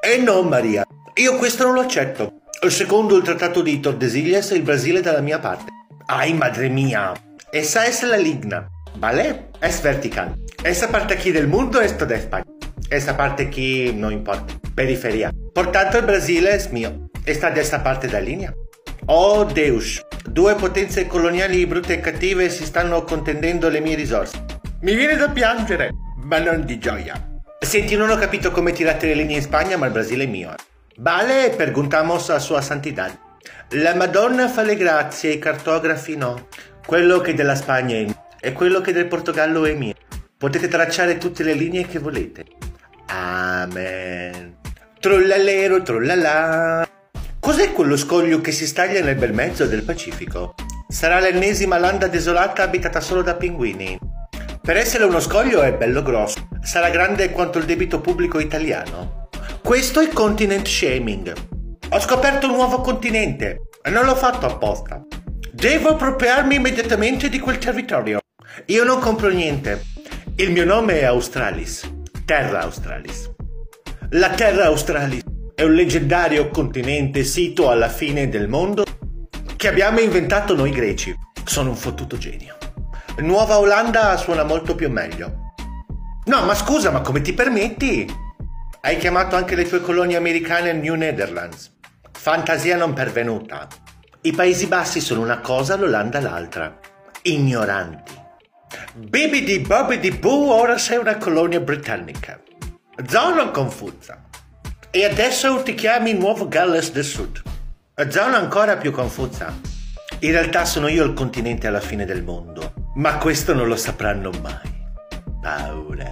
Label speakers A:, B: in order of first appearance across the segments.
A: E no, Maria, io questo non lo accetto. Secondo il trattato di Tordesillas, il Brasile è dalla mia parte. Ay, madre mía, esa es la ligna, ¿vale? Es vertical. Esa parte aquí del mundo es toda España. Esa parte aquí no importa, periferia. Por tanto, il Brasile es mio. Está de esa parte della linea. Oh Deus, due potenze coloniali brutte e cattive si stanno contendendo le mie risorse. Mi viene da piangere, ma non di gioia. Senti, non ho capito come tirate le linee in Spagna, ma il Brasile è mio. Vale, perguntamos a sua santità. La Madonna fa le grazie, i cartografi no. Quello che della Spagna è mio e quello che del Portogallo è mio. Potete tracciare tutte le linee che volete. Amen. Trollalero, trollala. Cos'è quello scoglio che si staglia nel bel mezzo del Pacifico? Sarà l'ennesima landa desolata abitata solo da pinguini. Per essere uno scoglio è bello grosso. Sarà grande quanto il debito pubblico italiano. Questo è continent shaming. Ho scoperto un nuovo continente e non l'ho fatto apposta. Devo appropriarmi immediatamente di quel territorio. Io non compro niente. Il mio nome è Australis. Terra Australis. La Terra Australis è un leggendario continente sito alla fine del mondo che abbiamo inventato noi greci. Sono un fottuto genio. Nuova Olanda suona molto più meglio. No, ma scusa, ma come ti permetti? Hai chiamato anche le tue colonie americane New Netherlands. Fantasia non pervenuta. I Paesi Bassi sono una cosa, l'Olanda l'altra. Ignoranti. Bibidi bobidi boo, ora sei una colonia britannica. Zona confusa. E adesso ti chiami Nuovo Galles del Sud. Zona ancora più confusa. In realtà sono io il continente alla fine del mondo. Ma questo non lo sapranno mai. Paura.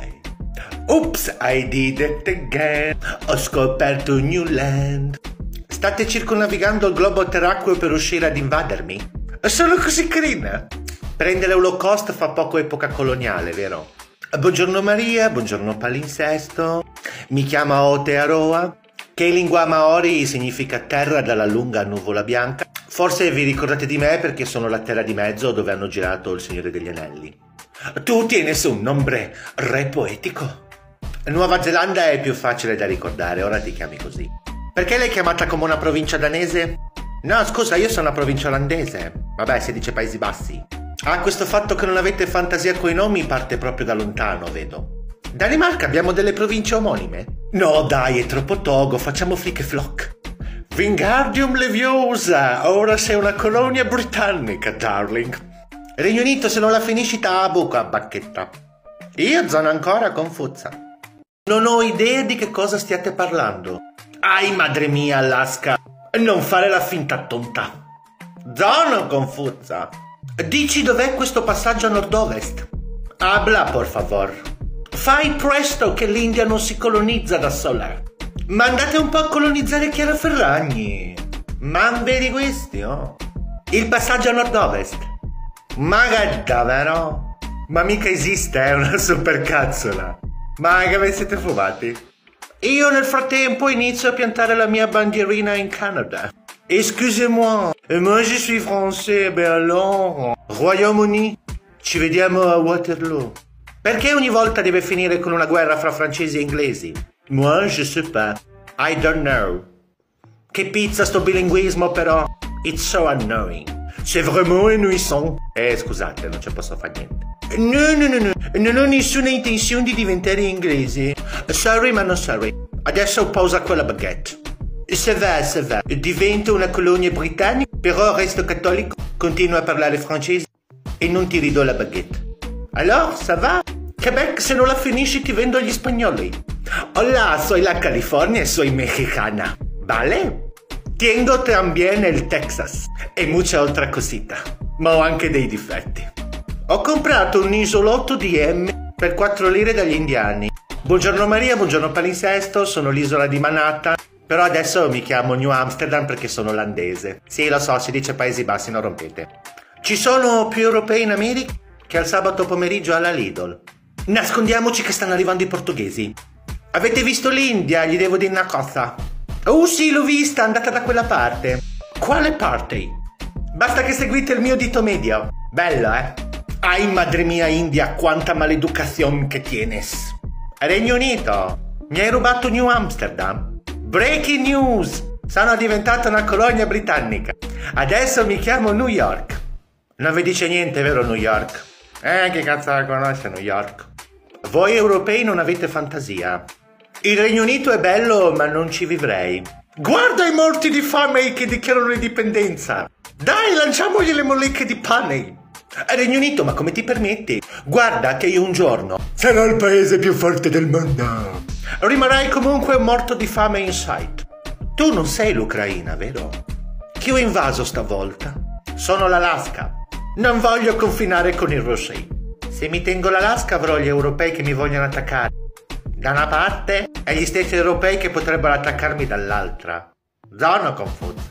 A: Oops, I did it again. Ho scoperto un new land. State circonnavigando il globo terracqueo per riuscire ad invadermi? Sono così carina. Prendere l'Holocaust fa poco epoca coloniale, vero? Buongiorno Maria, buongiorno palinsesto. Mi chiamo Aotearoa, che in lingua maori significa terra dalla lunga nuvola bianca. Forse vi ricordate di me perché sono la terra di mezzo dove hanno girato Il Signore degli Anelli. Tu tienes un nome re poetico. Nuova Zelanda è più facile da ricordare, ora ti chiami così. Perché l'hai chiamata come una provincia danese? No, scusa, io sono una provincia olandese. Vabbè, si dice Paesi Bassi. Ah, questo fatto che non avete fantasia coi nomi parte proprio da lontano, vedo. Danimarca, abbiamo delle province omonime? No, dai, è troppo togo, facciamo flick e flock. Wingardium Leviosa, ora sei una colonia britannica, darling. Regno Unito, se non la finisci a buca, bacchetta. Io zona ancora confusa. Non ho idea di che cosa stiate parlando. Ai, madre mia, Alaska, non fare la finta tonta. Zona confusa. Dici dov'è questo passaggio a nord-ovest? Habla, por favor. Fai presto che l'India non si colonizza da sola. Ma andate un po' a colonizzare Chiara Ferragni. Ma vedi questi, oh? Il passaggio a nord-ovest. Ma che davvero? Ma mica esiste, è una supercazzola. Ma che vi siete fumati? Io nel frattempo inizio a piantare la mia bandierina in Canada. Excusez-moi, moi je suis français, ben alors, Royaume-Uni, ci vediamo a Waterloo. Perché ogni volta deve finire con una guerra fra francesi e inglesi? Moi je sais pas, I don't know. Che pizza sto bilinguismo però, it's so annoying. C'est vraiment ennuyant. Scusate, non ci posso fare niente. No, non ho nessuna intenzione di diventare inglese. Sorry ma non sorry. Adesso posa quella baguette. Ça va. Divento una colonia britannica, però resto cattolico, continuo a parlare francese e non ti ridò la baguette. Alors, ça va? Quebec, se non la finisci ti vendo agli spagnoli. Hola, soy la California e soy mexicana. Vale? Tengo también el Texas e mucha otra cosita, ma ho anche dei difetti. Ho comprato un isolotto di M per 4 lire dagli indiani. Buongiorno Maria, buongiorno palinsesto, sono l'isola di Manhattan. Però adesso mi chiamo New Amsterdam perché sono olandese. Sì, lo so, si dice Paesi Bassi, non rompete. Ci sono più europei in America che al sabato pomeriggio alla Lidl. Nascondiamoci che stanno arrivando i portoghesi. Avete visto l'India? Gli devo dire una cosa. Oh sì, l'ho vista, andata da quella parte. Quale parte? Basta che seguite il mio dito medio. Bello, eh? Ay, madre mia India, quanta maleducazione che tienes. Regno Unito, mi hai rubato New Amsterdam? Breaking news! Sono diventata una colonia britannica. Adesso mi chiamo New York. Non vi dice niente, vero New York? Che cazzo la conosce New York? Voi europei non avete fantasia. Il Regno Unito è bello, ma non ci vivrei. Guarda i morti di fame che dichiarano l'indipendenza. Dai, lanciamogli le molecche di pane. Regno Unito, ma come ti permetti? Guarda che io un giorno sarò il paese più forte del mondo. Rimarrai comunque morto di fame in sight. Tu non sei l'Ucraina, vero? Chi ho invaso stavolta? Sono l'Alaska. Non voglio confinare con il Russia. Se mi tengo l'Alaska avrò gli europei che mi vogliono attaccare da una parte e gli stessi europei che potrebbero attaccarmi dall'altra. Sono confuso.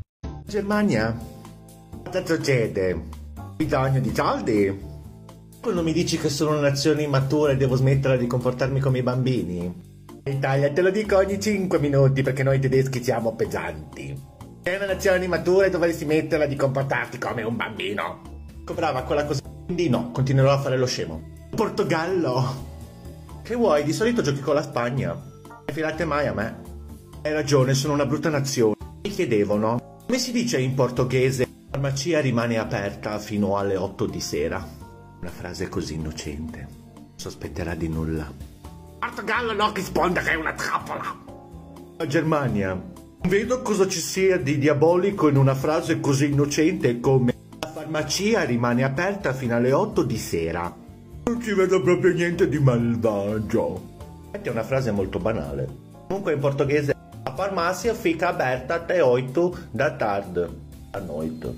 A: Germania? Cosa succede? Bisogno di soldi? Quando mi dici che sono una nazione immatura e devo smettere di comportarmi come i bambini? In Italia te lo dico ogni 5 minuti perché noi tedeschi siamo pesanti. Sei una nazione immatura e dovresti smetterla di comportarti come un bambino. Brava quella cosa. Quindi no, continuerò a fare lo scemo. Portogallo! Che vuoi? Di solito giochi con la Spagna. Non filate mai a me. Hai ragione, sono una brutta nazione. Mi chiedevano, come si dice in portoghese, la farmacia rimane aperta fino alle 8 di sera? Una frase così innocente. Sospetterà di nulla. Portogallo non risponde che è una trappola. La Germania. Non vedo cosa ci sia di diabolico in una frase così innocente come la farmacia rimane aperta fino alle 8 di sera. Non ci vedo proprio niente di malvagio. È una frase molto banale. Comunque in portoghese la farmacia fica aperta até 8 da tarde. A noite.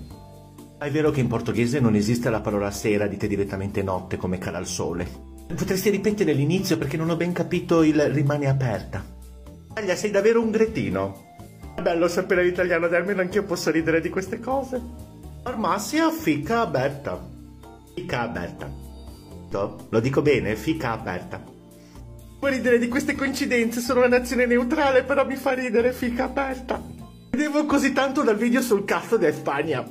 A: È vero che in portoghese non esiste la parola sera, dite direttamente notte come cala il sole. Potresti ripetere l'inizio perché non ho ben capito il rimane aperta. Italia, sei davvero un gretino. È bello sapere l'italiano, almeno anch'io posso ridere di queste cose. Farmacia fica aperta. Fica aperta. Lo dico bene, fica aperta. Puoi ridere di queste coincidenze, sono una nazione neutrale, però mi fa ridere, fica aperta. Vedevo così tanto dal video sul cazzo di Spagna.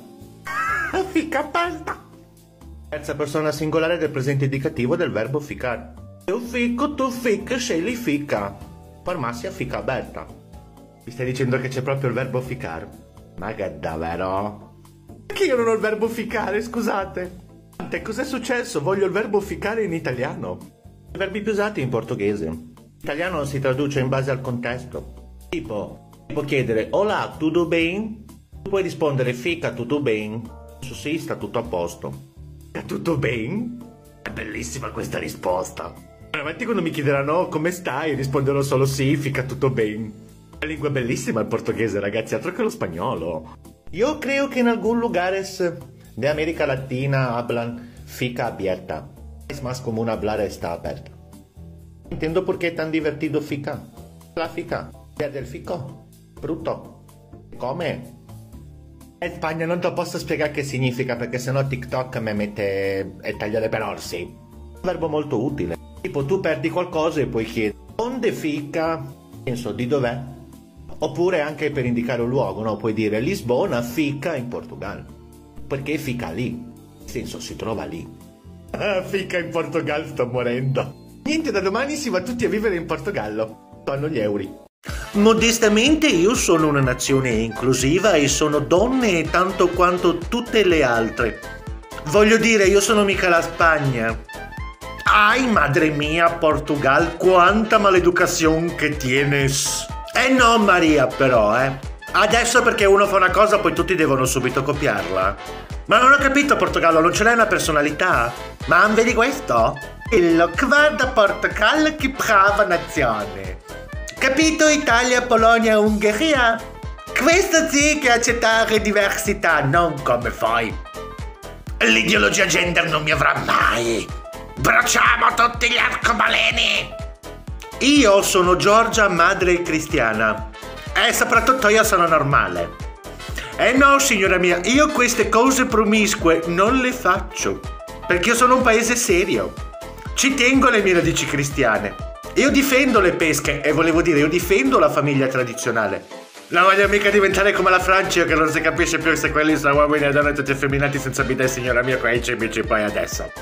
A: Fica aperta. Terza persona singolare del presente indicativo del verbo ficar. Io fico, tu fica, scegli fica. Farmacia fica aperta. Mi stai dicendo che c'è proprio il verbo ficar? Ma che davvero? Perché io non ho il verbo ficare, scusate? Cos'è successo? Voglio il verbo ficare in italiano. I verbi più usati in portoghese. In italiano si traduce in base al contesto. Tipo chiedere Hola, tutto bem? Tu puoi rispondere fica, tutto bem? Su sì, sta tutto a posto. Sta tutto bem? È bellissima questa risposta. Avanti quando mi chiederanno come stai, risponderò solo sì, fica tutto bem. La lingua è bellissima il portoghese, ragazzi, altro che lo spagnolo. Io creo que en algún lugares de América Latina hablan fica abierta. Es más común hablar está aperta. Entiendo por qué tan divertido fica. La fica. Pierde il fico. Brutto. Come? In Spagna non te posso spiegare che significa perché sennò TikTok mi mette e tagliare per orsi. Un verbo molto utile. Tipo tu perdi qualcosa e puoi chiedere onde fica? Penso di dov'è? Oppure anche per indicare un luogo, no? Puoi dire Lisbona fica in Portogallo. Perché fica lì? Nel senso si trova lì. Fica in Portogallo, sto morendo. Niente, da domani si va tutti a vivere in Portogallo. Fanno gli euro. Modestamente io sono una nazione inclusiva e sono donne tanto quanto tutte le altre. Voglio dire, io sono mica la Spagna. Ay, madre mia, Portugal, quanta maleducación che tienes. No, Maria, però, Adesso perché uno fa una cosa poi tutti devono subito copiarla. Ma non ho capito, Portogallo, non ce l'hai una personalità? Ma vedi questo? Guarda Portogallo, che brava nazione. Capito? Italia, Polonia, Ungheria. Questo sì che accettare diversità, non come fai. L'ideologia gender non mi avrà mai. Bruciamo tutti gli arcobaleni. Io sono Giorgia, madre cristiana. E soprattutto io sono normale. No, signora mia, io queste cose promiscue non le faccio. Perché io sono un paese serio. Ci tengo alle mie radici cristiane. Io difendo le pesche, e volevo dire, io difendo la famiglia tradizionale. Non voglio mica diventare come la Francia, che non si capisce più se quelli sono uomini e donne tutti effeminati senza bidet, signora mia, qua i CBC poi adesso.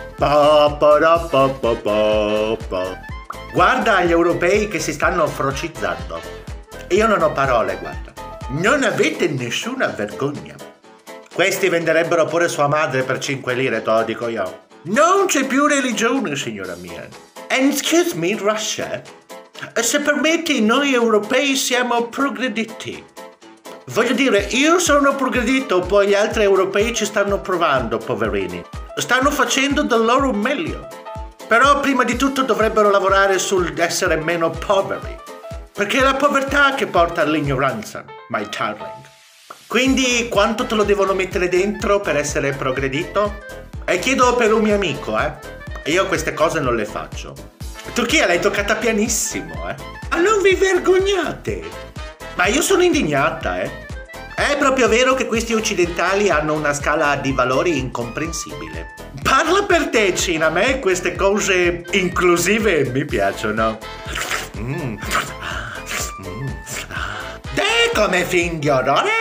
A: Guarda gli europei che si stanno frocizzando. Io non ho parole, guarda. Non avete nessuna vergogna. Questi venderebbero pure sua madre per 5 lire, te lo dico io. Non c'è più religione, signora mia. And excuse me, Russia, se permetti, noi europei siamo progrediti. Voglio dire, io sono progredito, poi gli altri europei ci stanno provando, poverini. Stanno facendo del loro meglio. Però prima di tutto dovrebbero lavorare sull'essere meno poveri. Perché è la povertà che porta all'ignoranza, my darling. Quindi quanto te lo devono mettere dentro per essere progredito? E chiedo per un mio amico, Io queste cose non le faccio. Turchia l'hai toccata pianissimo, Ma non vi vergognate? Ma io sono indignata, È proprio vero che questi occidentali hanno una scala di valori incomprensibile. Parla per te, Cina, a me queste cose inclusive mi piacciono. Te come fin di odore?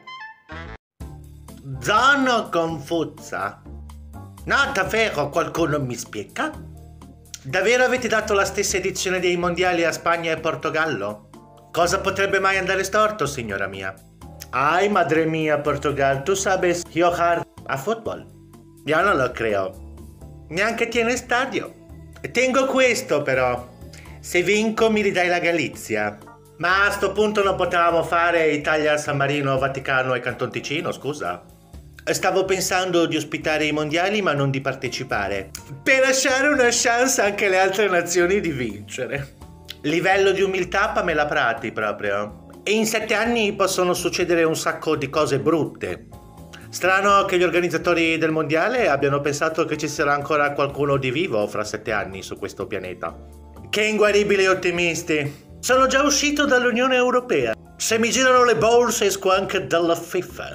A: Zona confusa. No, davvero, qualcuno mi spiega? Davvero avete dato la stessa edizione dei mondiali a Spagna e Portogallo? Cosa potrebbe mai andare storto, signora mia? Ay, madre mia, Portogal, tu sabes jugar a football? Io non lo creo. Neanche tiene stadio. Tengo questo, però. Se vinco mi ridai la Galizia. Ma a sto punto non potevamo fare Italia, San Marino, Vaticano e Canton Ticino, scusa? Stavo pensando di ospitare i mondiali ma non di partecipare, per lasciare una chance anche alle altre nazioni di vincere. Livello di umiltà Pamela Prati proprio. E in 7 anni possono succedere un sacco di cose brutte. Strano che gli organizzatori del mondiale abbiano pensato che ci sarà ancora qualcuno di vivo fra 7 anni su questo pianeta. Che inguaribili ottimisti. Sono già uscito dall'Unione Europea. Se mi girano le borse esco anche dalla FIFA.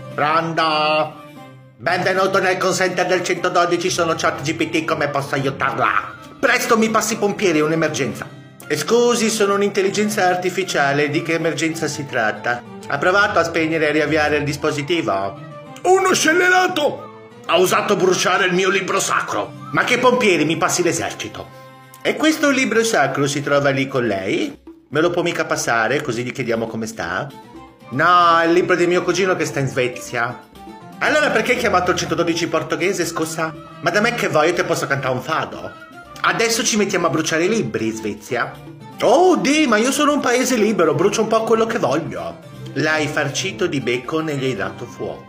A: Pronto? Benvenuto nel call center del 112, sono ChatGPT, come posso aiutarla? Presto, mi passi i pompieri, è un'emergenza. Scusi, sono un'intelligenza artificiale, di che emergenza si tratta? Ha provato a spegnere e riavviare il dispositivo? Uno scellerato! Ha usato bruciare il mio libro sacro. Ma che pompieri, mi passi l'esercito. E questo libro sacro si trova lì con lei? Me lo può mica passare, così gli chiediamo come sta? No, è il libro di mio cugino che sta in Svezia. Allora perché hai chiamato il 112 portoghese, scusa? Ma da me che vuoi, io ti posso cantare un fado. Adesso ci mettiamo a bruciare i libri in Svezia? Oh, ma io sono un paese libero, brucio un po' quello che voglio. L'hai farcito di bacon e gli hai dato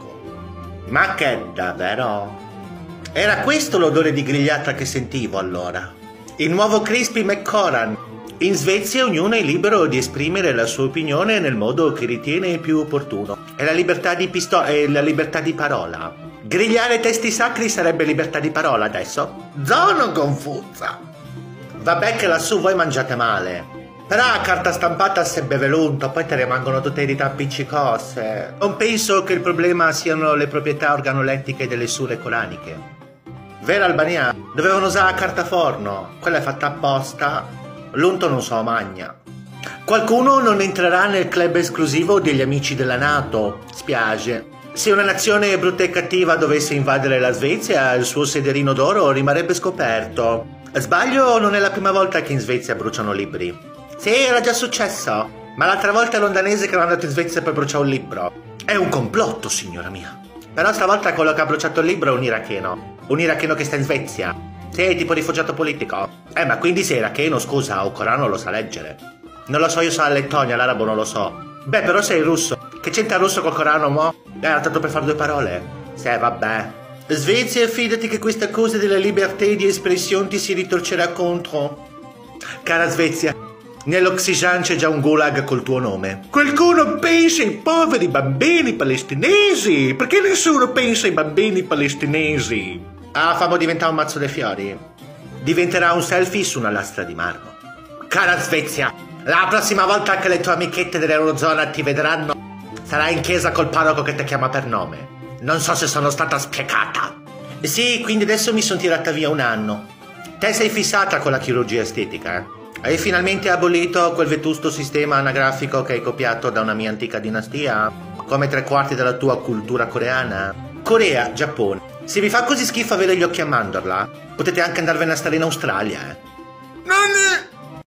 A: fuoco. Ma che davvero? Era questo l'odore di grigliata che sentivo allora. Il nuovo Crispy McCoran. In Svezia ognuno è libero di esprimere la sua opinione nel modo che ritiene più opportuno. È la libertà di la libertà di parola. Grigliare testi sacri sarebbe libertà di parola adesso? Zona confusa. Vabbè che lassù voi mangiate male. Però a carta stampata se beve l'unto, poi te ne rimangono tutte dita appiccicose. Non penso che il problema siano le proprietà organolettiche delle sure coraniche. Vero Albania? Dovevano usare la carta forno. Quella è fatta apposta. L'unto non so magna. Qualcuno non entrerà nel club esclusivo degli amici della NATO, spiace. Se una nazione brutta e cattiva dovesse invadere la Svezia, il suo sederino d'oro rimarrebbe scoperto. Sbaglio, non è la prima volta che in Svezia bruciano libri. Sì, era già successo, ma l'altra volta è l'ondanese che era andato in Svezia per bruciare un libro. È un complotto, signora mia. Però stavolta quello che ha bruciato il libro è un iracheno che sta in Svezia. Sì, tipo rifugiato politico. Ma quindi sei iracheno, scusa, o Corano lo sa leggere. Non lo so, io sono a Lettonia, l'arabo non lo so. Beh, però sei russo. Che c'entra il russo col Corano, mo? Era tanto per fare 2 parole. Sì, vabbè. Svezia, fidati che questa cosa della libertà di espressione ti si ritorcerà contro. Cara Svezia, nell'Oxygen c'è già un gulag col tuo nome. Qualcuno pensa ai poveri bambini palestinesi. Perché nessuno pensa ai bambini palestinesi? Ah, fammo diventare un mazzo dei fiori. Diventerà un selfie su una lastra di marmo. Cara Svezia, la prossima volta che le tue amichette dell'Eurozona ti vedranno, sarai in chiesa col parroco che ti chiama per nome. Non so se sono stata spiegata. Sì, quindi adesso mi sono tirata via 1 anno. Te sei fissata con la chirurgia estetica, Hai finalmente abolito quel vetusto sistema anagrafico che hai copiato da una mia antica dinastia? Come 3/4 della tua cultura coreana? Corea, Giappone. Se vi fa così schifo avere gli occhi a mandorla, potete anche andarvene a stare in Australia, Non